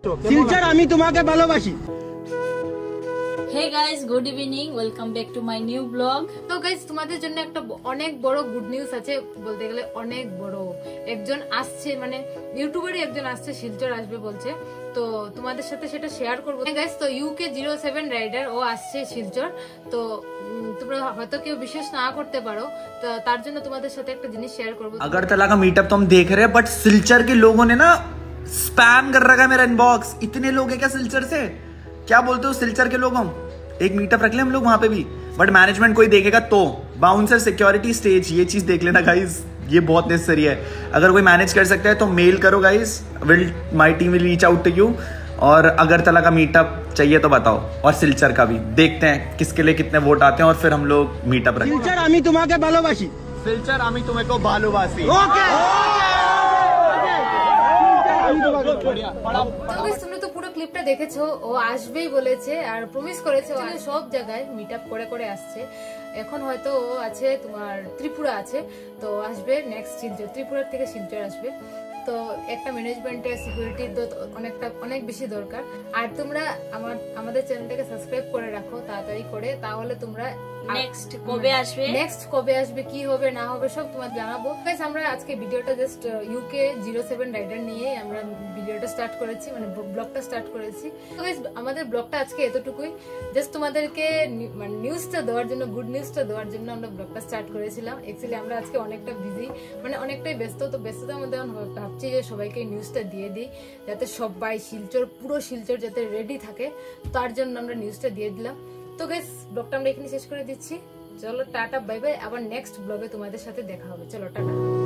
শিলচর আমি তোমাকে ভালোবাসি। Hey guys, good evening. Welcome back to my new vlog. তো গাইস তোমাদের জন্য একটা অনেক বড় গুড নিউজ আছে, বলতে গেলে অনেক বড়। একজন আসছে, মানে ইউটিউবারই একজন আসছে, শিলচর আসবে বলছে, তো তোমাদের সাথে সেটা শেয়ার করবো গাইস। তো UK07 রাইডার ও আসছে শিলচর। তো তোমরা হয়তো কেউ বিশ্বাস না করতে পারো, তো তার জন্য তোমাদের সাথে একটা জিনিস শেয়ার করবো। अगरतला का मीटअप तो हम देख रहे हैं, बट सिलचर के लोगों ने ना स्पैम कर रखा है मेरा इनबॉक्स। इतने लोग हैं क्या सिलचर से? क्या बोलते हो सिलचर के लोग? हम एक मीटअप रख ले हम लोग वहां पे भी, बट मैनेजमेंट कोई देखेगा तो बाउंसर, सिक्योरिटी, स्टेज, ये चीज देख लेना गाइस, ये बहुत नेसेसरी है। अगर कोई मैनेज कर सकता है तो मेल करो guys, will my team will reach out to you. और अगरतला का मीटअप चाहिए तो बताओ, और सिलचर का भी देखते हैं किसके लिए कितने वोट आते हैं, और फिर हम लोग मीटअप रखेंगे। শিলচর আমি তোমাকে ভালোবাসি। सिलचर आमी तुम्हें को भालोबासी। ওকে তোমরা তো পুরো ক্লিপটা দেখেছো, ও আসবেই বলেছে আর প্রমিস করেছে, ও সব জায়গায় মিট আপ করে করে আসছে। এখন হয়তো ও আছে তোমার ত্রিপুরা আছে, তো আসবে নেক্সট শিলচর, ত্রিপুরা থেকে শিলচর আসবে। তো একটা ম্যানেজমেন্টের সিকিউরিটি তো অনেক বেশি দরকার। আর তোমরা আমাদের চ্যানেলটাকে সাবস্ক্রাইব করে রাখো তাড়াতাড়ি করে, তাহলে তোমরা Next কবে আসবে, কি হবে না হবে সব তোমার জানাবো। গাইস আমরা আজকে ভিডিওটা জাস্ট UK07 রাইডার নিয়ে আমরা ভিডিওটা স্টার্ট করেছি, মানে ব্লগটা স্টার্ট করেছি। তো গাইস আমাদের ব্লগটা আজকে এতটুকুই, জাস্ট তোমাদেরকে মানে নিউজটা দেওয়ার জন্য, গুড নিউজটা দেওয়ার জন্য আমরা ব্লগটা স্টার্ট করেছিলাম। অ্যাকচুয়ালি আমরা আজকে অনেকটা বিজি, মানে অনেকটাই ব্যস্ত, তো ব্যস্ততার মধ্যে ভাবছি যে সবাইকে নিউজটা দিয়ে দিই, যাতে সবাই শিলচর, পুরো শিলচর যাতে রেডি থাকে, তার জন্য আমরা নিউজটা দিয়ে দিলাম। তো গাইস ব্লগটা আমরা এখানে শেষ করে দিচ্ছি। চলো টাটা, বাই বাই, আবার নেক্সট ব্লগে তোমাদের সাথে দেখা হবে। চলো টাটা।